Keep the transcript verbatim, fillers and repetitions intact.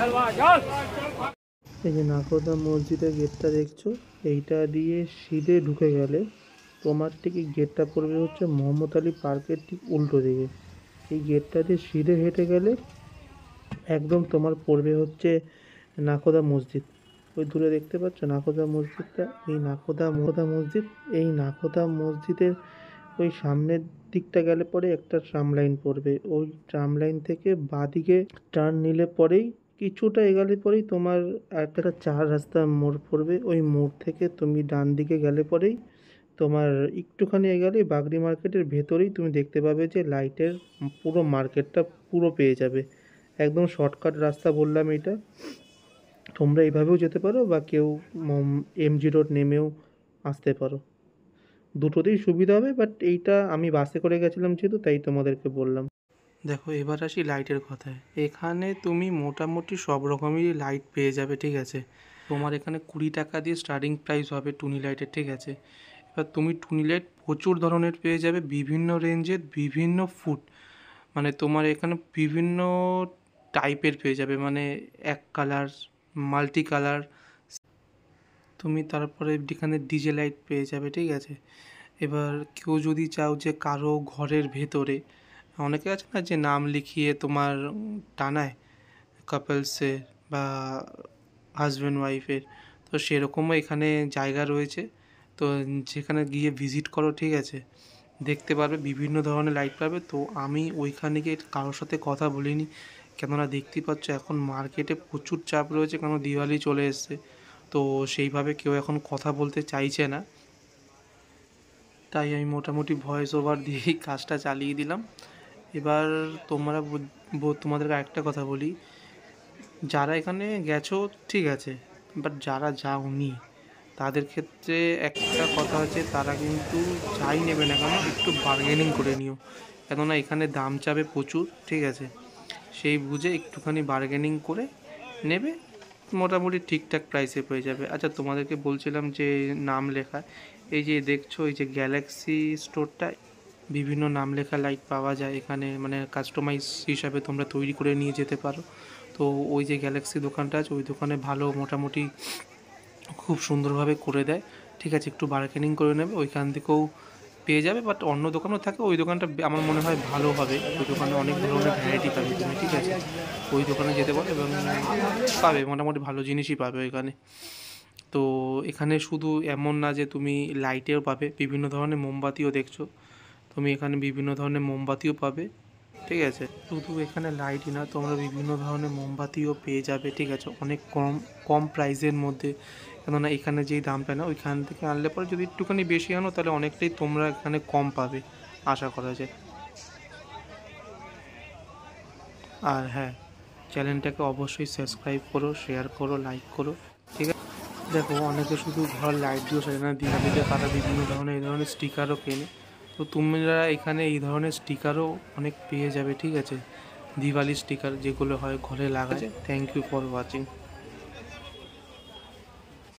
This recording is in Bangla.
এই যে নাকোদা মসজিদের গেটটা দেখছো, এইটা দিয়ে সিধে ঢুকে গেলে তোমার ঠিক এই গেটটা পড়বে হচ্ছে মোহাম্মদ আলী পার্কের ঠিক উল্টো দিকে। এই গেটটা দিয়ে সিধে হেঁটে গেলে একদম তোমার পড়বে হচ্ছে নাকোদা মসজিদ। ওই দূরে দেখতে পাচ্ছ নাকোদা মসজিদটা, এই নাকোদা মোদা মসজিদ। এই নাকোদা মসজিদের ওই সামনের দিকটা গেলে পরে একটা ট্রাম লাইন পড়বে। ওই ট্রাম লাইন থেকে বাঁদিকে টার্ন নিলে পরেই কিছুটা এগালে পরেই তোমার একটা চার রাস্তা মোড় পড়বে। ওই মোড় থেকে তুমি ডান দিকে গেলে পরেই তোমার একটুখানি এগোলেই বাগড়ি মার্কেটের ভেতরেই তুমি দেখতে পাবে যে লাইটের পুরো মার্কেটটা পুরো পেয়ে যাবে। একদম শর্টকাট রাস্তা বললাম এটা। তোমরা এইভাবেও যেতে পারো বা কেউ এমজি রোড নেমেও আসতে পারো, দুটোতেই সুবিধা হবে। বাট এইটা আমি বাসে করে গেছিলাম যেহেতু তাই তোমাদেরকে বললাম। দেখো এবার আসি লাইটের কথায়। এখানে তুমি মোটামুটি সব রকমেরই লাইট পেয়ে যাবে, ঠিক আছে। তোমার এখানে কুড়ি টাকা দিয়ে স্টার্টিং প্রাইস হবে টুনি লাইটের, ঠিক আছে। এবার তুমি টুনি লাইট প্রচুর ধরনের পেয়ে যাবে, বিভিন্ন রেঞ্জের, বিভিন্ন ফুট। মানে তোমার এখানে বিভিন্ন টাইপের পেয়ে যাবে, মানে এক কালার, মাল্টি কালার। তুমি তারপরে এখানে ডিজে লাইট পেয়ে যাবে, ঠিক আছে। এবার কেউ যদি চাও যে কারো ঘরের ভেতরে, অনেকে আছে না যে নাম লিখিয়ে তোমার টানায় কাপলসের বা হাজব্যান্ড ওয়াইফের, তো সেরকমও এখানে জায়গা রয়েছে। তো যেখানে গিয়ে ভিজিট করো, ঠিক আছে, দেখতে পারবে বিভিন্ন ধরনের লাইট পাবে। তো আমি ওইখানে গিয়ে কারোর সাথে কথা বলিনি, কেননা দেখতেই পাচ্ছ এখন মার্কেটে প্রচুর চাপ রয়েছে, কারণ দিওয়ালি চলে এসছে। তো সেইভাবে কেউ এখন কথা বলতে চাইছে না, তাই আমি মোটামুটি ভয়েস ওভার দিয়েই কাজটা চালিয়ে দিলাম। এবার তোমরা তোমাদেরকে আরেকটা কথা বলি, যারা এখানে গেছো ঠিক আছে, বাট যারা যাওনি তাদের ক্ষেত্রে একটা কথা আছে, তারা কিন্তু যাই নেবে না কেন একটু বার্গেনিং করে নিও, কেননা এখানে দাম চাবে প্রচুর, ঠিক আছে। সেই বুঝে একটুখানি বার্গেনিং করে নেবে, মোটামুটি ঠিকঠাক প্রাইসে পেয়ে যাবে। আচ্ছা তোমাদেরকে বলছিলাম যে নাম লেখা, এই যে দেখছো এই যে গ্যালাক্সি স্টোরটা, বিভিন্ন নাম লেখা লাইট পাওয়া যায় এখানে, মানে কাস্টমাইজ হিসাবে তোমরা তৈরি করে নিয়ে যেতে পারো। তো ওই যে গ্যালাক্সি দোকানটা আছে, ওই দোকানে ভালো মোটামুটি খুব সুন্দরভাবে করে দেয়, ঠিক আছে। একটু বার্গেনিং করে নেবে, ওইখান থেকেও পেয়ে যাবে। বাট অন্য দোকানও থাকে, ওই দোকানটা আমার মনে হয় ভালো হবে, ওই দোকানে অনেক ধরনের ভ্যারাইটি পাবে তুমি, ঠিক আছে। ওই দোকানে যেতে পারো এবং পাবে মোটামুটি ভালো জিনিসই পাবে ওইখানে। তো এখানে শুধু এমন না যে তুমি লাইটেও পাবে, বিভিন্ন ধরনের মোমবাতিও দেখছো, তুমি এখানে বিভিন্ন ধরনের মোমবাতিও পাবে, ঠিক আছে। শুধু এখানে লাইটই না, তোমরা বিভিন্ন ধরনের মোমবাতিও পেয়ে যাবে, ঠিক আছে, অনেক কম কম প্রাইসের মধ্যে। কেননা এখানে যেই দামটা না, ওইখান থেকে আনলে পরে যদি একটুখানি বেশি আনো তাহলে অনেকটাই তোমরা এখানে কম পাবে আশা করা যায়। আর হ্যাঁ, চ্যানেলটাকে অবশ্যই সাবস্ক্রাইব করো, শেয়ার করো, লাইক করো, ঠিক আছে। দেখো অনেকে শুধু ঘর লাইট দিয়েও সাজে না, দিওয়ালিতে তারা বিভিন্ন ধরনের এই ধরনের স্টিকারও কেনে। তো তোমরা এখানে এই ধরনের স্টিকারও অনেক পেয়ে যাবে, ঠিক আছে, দিওয়ালি স্টিকার যেগুলো হয় ঘরে লাগায়। Thank you for watching.